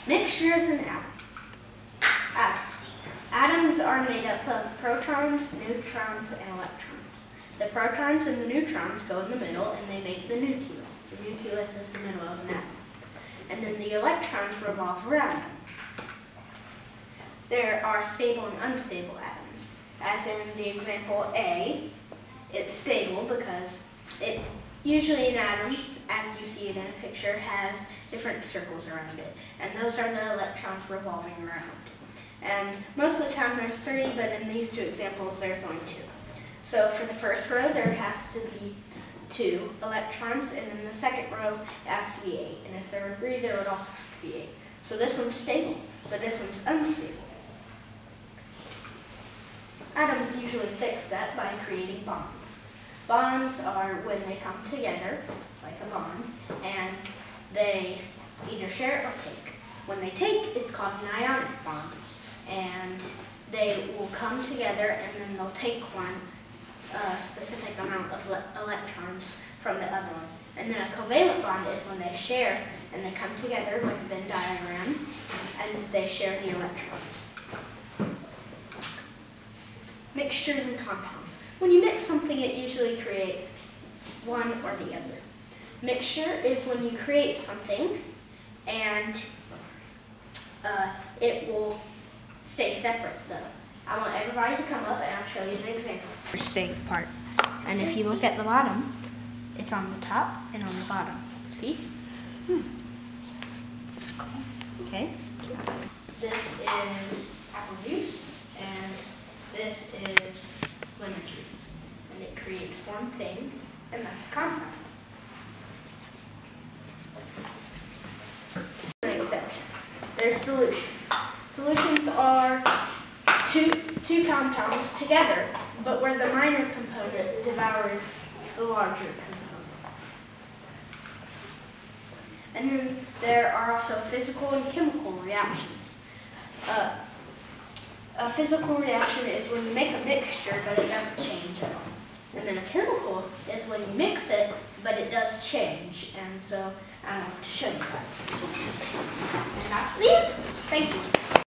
Mixtures and atoms. Atoms are made up of protons, neutrons, and electrons. The protons and the neutrons go in the middle and they make the nucleus. The nucleus is the middle of an atom. And then the electrons revolve around them. There are stable and unstable atoms. As in the example A, it's stable because usually an atom, as you see it in a picture, has different circles around it. And those are the electrons revolving around. And most of the time there's 3, but in these 2 examples there's only 2. So for the first row there has to be 2 electrons, and in the second row it has to be 8. And if there were 3, there would also have to be 8. So this one's stable, but this one's unstable. Atoms usually fix that by creating bonds. Bonds are when they come together, like a bond, and they either share or take. When they take, it's called an ionic bond. And they will come together and then they'll take one specific amount of electrons from the other one. And then a covalent bond is when they share and they come together like a Venn diagram and they share the electrons. Mixtures and compounds. When you mix something, it usually creates one or the other. Mixture is when you create something and it will stay separate though. I want everybody to come up and I'll show you an example. Staying apart. And if you look at the bottom, it's on the top and on the bottom. See? Okay. This is apple juice and this is lemon juice. And it creates one thing, and that's a compound. An exception. There's solutions. Solutions are two compounds together, but where the minor component devours the larger component. And then there are also physical and chemical reactions. A physical reaction is when you make a mixture, but it doesn't change at all. And then a chemical is when you mix it, but it does change. And so I want to show you that. And that's the end. Thank you.